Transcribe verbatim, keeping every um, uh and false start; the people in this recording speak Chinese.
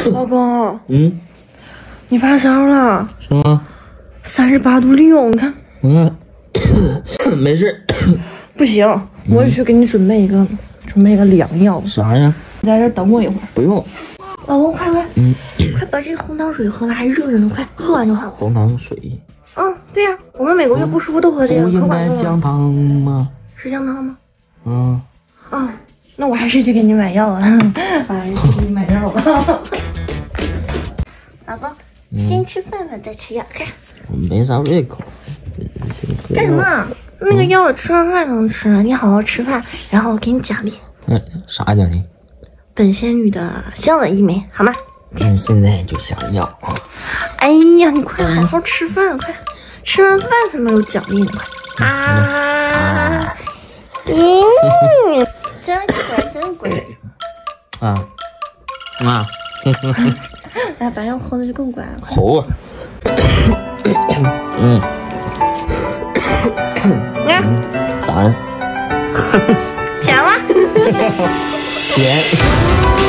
老公， 嗯， 你发烧了？ 什么？ 三十八度六，你看。 嗯，没事。 不行，我得去给你准备一个，嗯、准备一个良药。 啥呀？ 你在这等我一会儿。 不用。 老公，快快， 嗯， 快把这个红糖水喝了，还热着呢，快喝完就好。 红糖水。 嗯，对呀、啊，我们每个月不舒服都喝这个。 不应该姜汤吗？ 是姜汤吗？ 嗯。 哦，那我还是去给你买药了。哎，去给你买药了。老公，先吃饭吧，再吃药。看。 我没啥胃口。 干什么？那个药吃完饭能吃，你好好吃饭，然后我给你奖励。 嗯，啥奖励？ 本仙女的香吻一枚，好吗？ 嗯，现在就想要啊！ 哎呀，你快好好吃饭，快吃完饭才能有奖励呢，快啊！嗯，真乖，真乖。 啊啊！ 来，把药喝了就更乖了。 好啊。嗯。 嗯， 啥呀？ 甜吗？ 甜。